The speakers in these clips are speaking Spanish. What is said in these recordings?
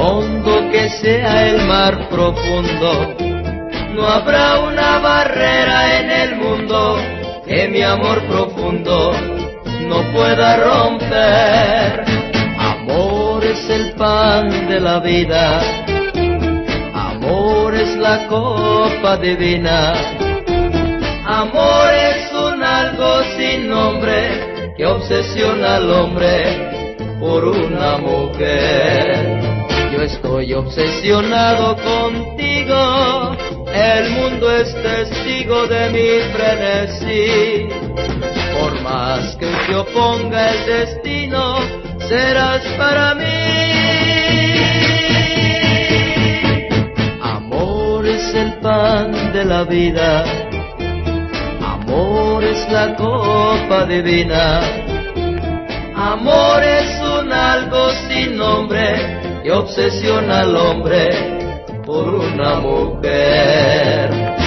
hondo que sea el mar profundo, no habrá una barrera en el mundo que mi amor profundo no pueda romper. Amor es el pan de la vida, amor es la copa divina, amor es un algo sin nombre que obsesiona al hombre por una mujer. Yo estoy obsesionado contigo, el mundo es testigo de mi frenesí. Por más que se oponga el destino, serás para mí. Amor es el pan de la vida, amor es la copa divina, amor es un algo sin nombre que obsesiona al hombre por una mujer.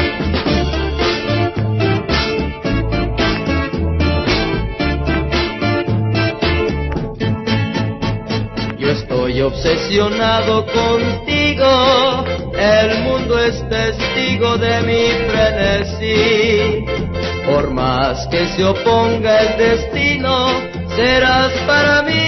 Yo estoy obsesionado contigo, el mundo es testigo de mi frenesí. Por más que se oponga el destino, serás para mí.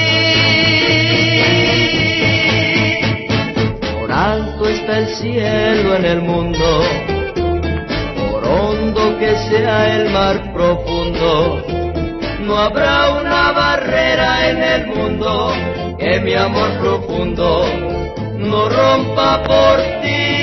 Por alto está el cielo en el mundo, por hondo que sea el mar profundo, no habrá una barrera en el mundo que mi amor profundo no rompa por ti.